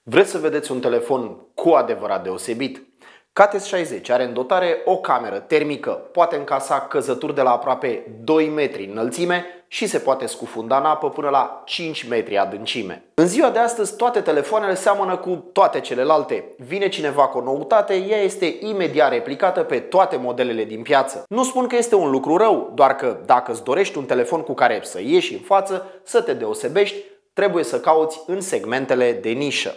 Vreți să vedeți un telefon cu adevărat deosebit? KT-60 are în dotare o cameră termică, poate încasa căzături de la aproape 2 metri înălțime și se poate scufunda în apă până la 5 metri adâncime. În ziua de astăzi toate telefoanele seamănă cu toate celelalte. Vine cineva cu o noutate, ea este imediat replicată pe toate modelele din piață. Nu spun că este un lucru rău, doar că dacă îți dorești un telefon cu care să ieși în față, să te deosebești, trebuie să cauți în segmentele de nișă.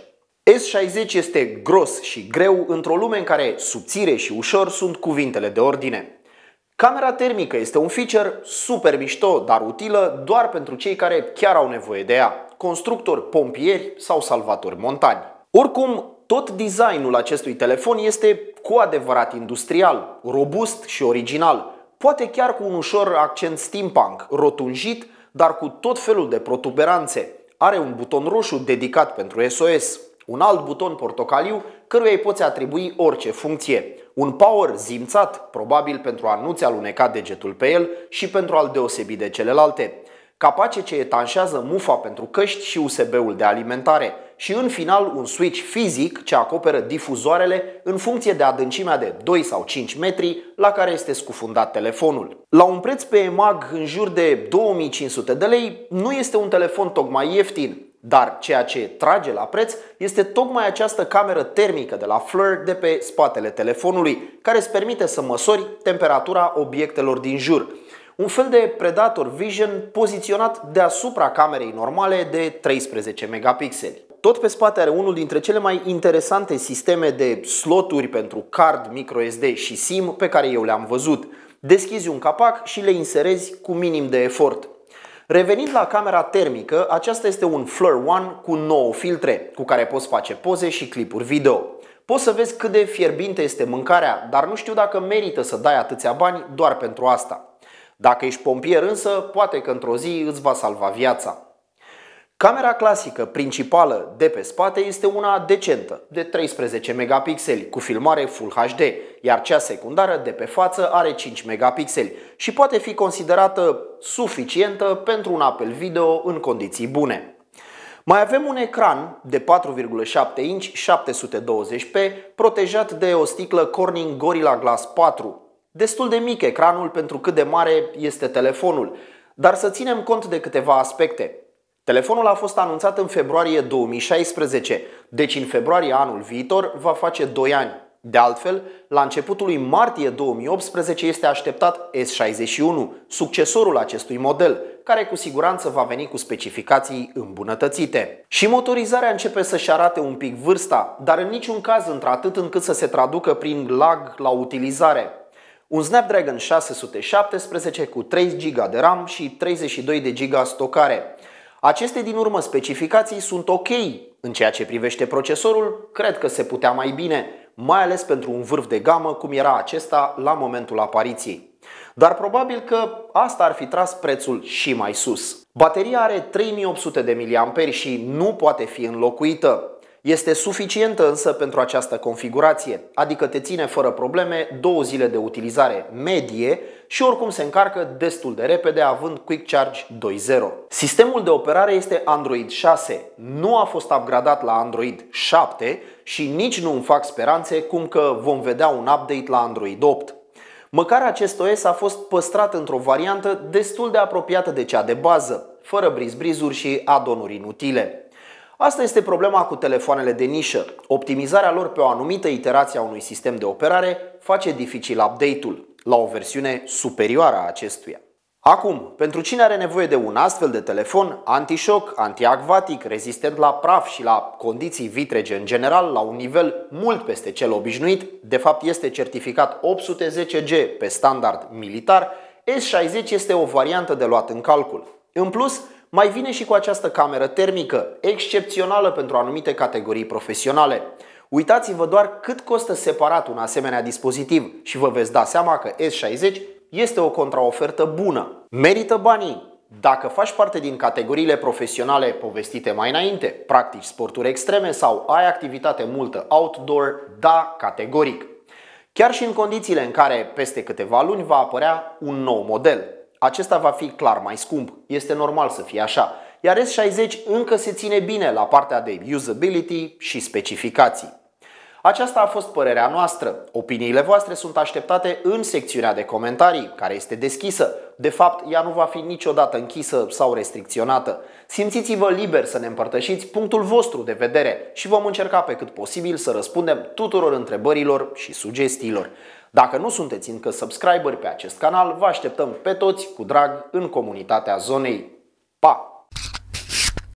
S60 este gros și greu într-o lume în care subțire și ușor sunt cuvintele de ordine. Camera termică este un feature super mișto, dar utilă doar pentru cei care chiar au nevoie de ea, constructori, pompieri sau salvatori montani. Oricum, tot designul acestui telefon este cu adevărat industrial, robust și original, poate chiar cu un ușor accent steampunk, rotunjit, dar cu tot felul de protuberanțe. Are un buton roșu dedicat pentru SOS. Un alt buton portocaliu căruia îi poți atribui orice funcție. Un power zimțat, probabil pentru a nu-ți aluneca degetul pe el și pentru a-l deosebi de celelalte. Capace ce etanșează mufa pentru căști și USB-ul de alimentare. Și în final un switch fizic ce acoperă difuzoarele în funcție de adâncimea de 2 sau 5 metri la care este scufundat telefonul. La un preț pe EMAG în jur de 2500 de lei nu este un telefon tocmai ieftin. Dar ceea ce trage la preț este tocmai această cameră termică de la Fleur de pe spatele telefonului, care îți permite să măsori temperatura obiectelor din jur. Un fel de Predator Vision poziționat deasupra camerei normale de 13 megapixeli. Tot pe spate are unul dintre cele mai interesante sisteme de sloturi pentru card, microSD și SIM pe care eu le-am văzut. Deschizi un capac și le inserezi cu minim de efort. Revenind la camera termică, aceasta este un Fleur One cu 9 filtre, cu care poți face poze și clipuri video. Poți să vezi cât de fierbinte este mâncarea, dar nu știu dacă merită să dai atâția bani doar pentru asta. Dacă ești pompier însă, poate că într-o zi îți va salva viața. Camera clasică principală de pe spate este una decentă, de 13 megapixeli, cu filmare Full HD, iar cea secundară de pe față are 5 megapixeli și poate fi considerată suficientă pentru un apel video în condiții bune. Mai avem un ecran de 4,7 inch 720p protejat de o sticlă Corning Gorilla Glass 4. Destul de mic ecranul pentru cât de mare este telefonul, dar să ținem cont de câteva aspecte. Telefonul a fost anunțat în februarie 2016, deci în februarie anul viitor va face 2 ani. De altfel, la începutul lui martie 2018 este așteptat S61, succesorul acestui model, care cu siguranță va veni cu specificații îmbunătățite. Și motorizarea începe să-și arate un pic vârsta, dar în niciun caz într-atât încât să se traducă prin lag la utilizare. Un Snapdragon 617 cu 3 GB de RAM și 32 de GB stocare. Aceste din urmă specificații sunt ok. În ceea ce privește procesorul, cred că se putea mai bine, mai ales pentru un vârf de gamă cum era acesta la momentul apariției. Dar probabil că asta ar fi tras prețul și mai sus. Bateria are 3800 de mAh și nu poate fi înlocuită. Este suficientă însă pentru această configurație, adică te ține fără probleme 2 zile de utilizare medie și oricum se încarcă destul de repede având Quick Charge 2.0. Sistemul de operare este Android 6, nu a fost upgradat la Android 7 și nici nu îmi fac speranțe cum că vom vedea un update la Android 8. Măcar acest OS a fost păstrat într-o variantă destul de apropiată de cea de bază, fără briz-brizuri și add-on-uri inutile. Asta este problema cu telefoanele de nișă. Optimizarea lor pe o anumită iterație a unui sistem de operare face dificil update-ul la o versiune superioară a acestuia. Acum, pentru cine are nevoie de un astfel de telefon, anti-șoc, anti-acvatic, rezistent la praf și la condiții vitrege în general, la un nivel mult peste cel obișnuit, de fapt este certificat 810G pe standard militar, S60 este o variantă de luat în calcul. În plus, mai vine și cu această cameră termică, excepțională pentru anumite categorii profesionale. Uitați-vă doar cât costă separat un asemenea dispozitiv și vă veți da seama că S60 este o contraofertă bună. Merită banii. Dacă faci parte din categoriile profesionale povestite mai înainte, practici sporturi extreme sau ai activitate multă outdoor, da, categoric. Chiar și în condițiile în care peste câteva luni va apărea un nou model. Acesta va fi clar mai scump, este normal să fie așa, iar S60 încă se ține bine la partea de usability și specificații. Aceasta a fost părerea noastră. Opiniile voastre sunt așteptate în secțiunea de comentarii, care este deschisă. De fapt, ea nu va fi niciodată închisă sau restricționată. Simțiți-vă liber să ne împărtășiți punctul vostru de vedere și vom încerca pe cât posibil să răspundem tuturor întrebărilor și sugestiilor. Dacă nu sunteți încă subscriberi pe acest canal, vă așteptăm pe toți cu drag în comunitatea zonei. Pa!